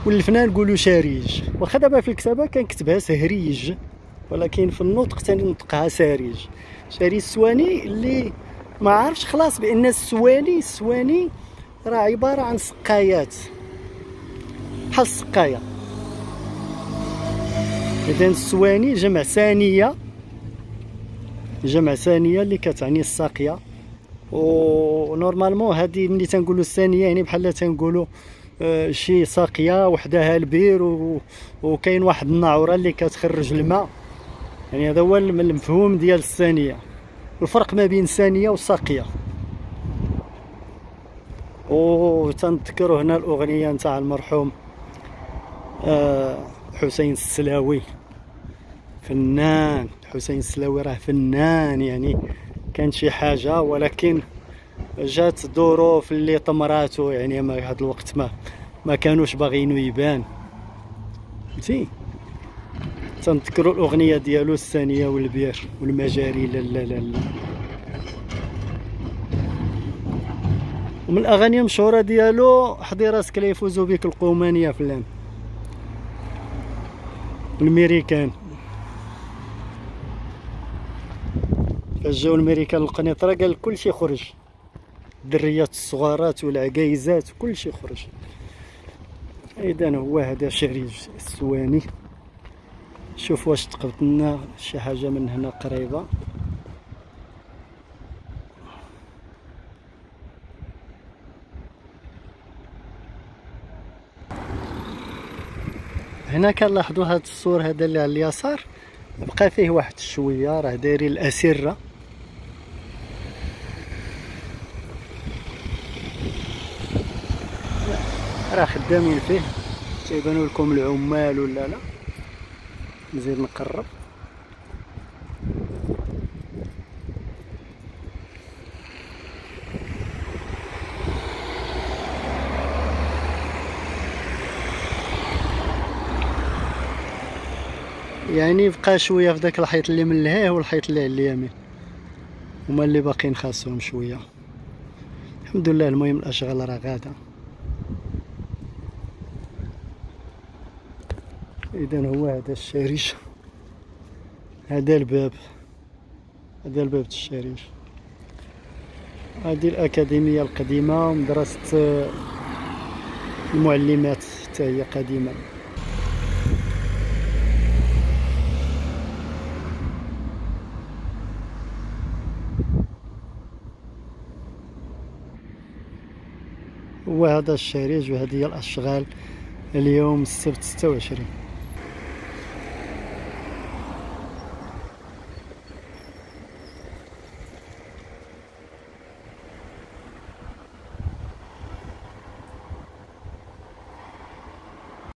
والفنان نقولوا شاريج، واخا دابا في الكتابه كنكتبها سهريج، ولكن في النطق تنطقها ساريج. شاريج السواني اللي ما عارفش خلاص بان السواني راه عباره عن سقايات بحال السقايه. اذا السواني جمع ثانيه اللي كتعني الساقيه. ونورمالمون هذه ملي تنقولوا الثانيه يعني بحال تنقولوا شي ساقيه وحدها البير وكاين واحد الناعوره اللي كتخرج الماء. يعني هذا هو المفهوم ديال الثانيه، الفرق ما بين الثانيه والساقيه. وتنذكروا هنا الاغنيه نتاع المرحوم حسين السلاوي، فنان. حسين السلاوي راه فنان، يعني كان شي حاجه، ولكن جات ظروف اللي طمراته، يعني ما هذا الوقت ما كانوش باغينو يبان، فهمتي. تنذكروا الاغنيه ديالو الثانيه والبير والمجاري لا لا لا لا. ومن الاغاني المشهوره ديالو حضي راسك لا يفوزوا بك القومانيه فلان الميريكان. فجاو الميريكان القنيطره قال كلشي خرج، الدريات الصغارات والعكايزات كلشي خرج. اذا هو هذا شاريج السواني. شوف واش تقبط لنا شي حاجه من هنا قريبه. هنا كنلاحظوا هذا السور هذا اللي على اليسار بقى فيه واحد شويه، راه دايرين الاسره. راه خدامين فيه، تيبانوا لكم العمال ولا لا. نزيد نقرب. يعني بقى شويه في داك الحيط اللي من لهيه والحيط اللي على اليمين هما اللي باقيين خاصهم شويه. الحمد لله. المهم الاشغال راه غاده. اذا هو هذا الشارج، هذا الباب الشارج. هذه الاكاديميه القديمه ومدرسه المعلمات حتى هي قديمه. وهذا الشارج، وهذه هي الاشغال اليوم السبت 26.